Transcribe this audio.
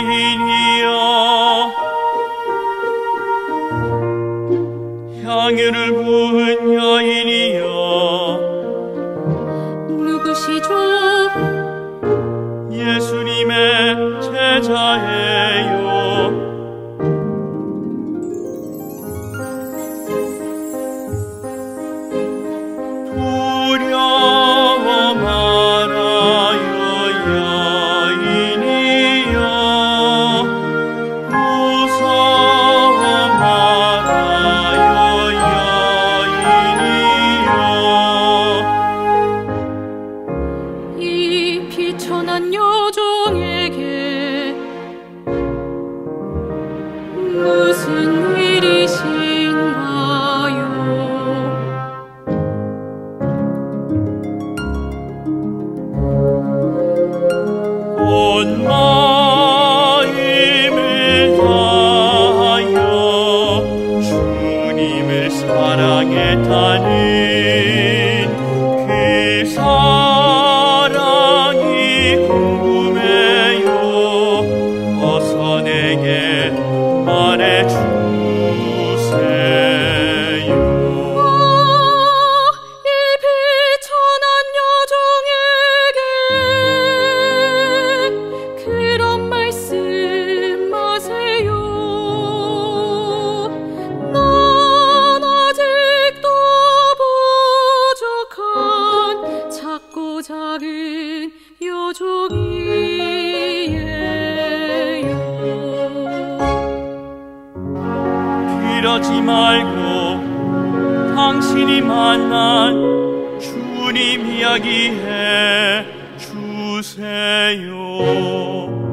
여인이여 향유를 부은 여인이여 누구시죠? 예수님의 제자예요. 두려워 말아요 여인이여 무서워 말아요 여인이여 이 비천한 여종에게 무슨 일이신가요? 온 마음을 다하여 주님을 사랑했다는 그 사랑이 궁금해요. 어서 내게 말해주세요. 이 비천한 여종에게 그런 말씀하세요. 난 아직도 부족한 작고 작은 여종이에요. 그러지 말고 당신이 만난 주님 이야기해 주세요.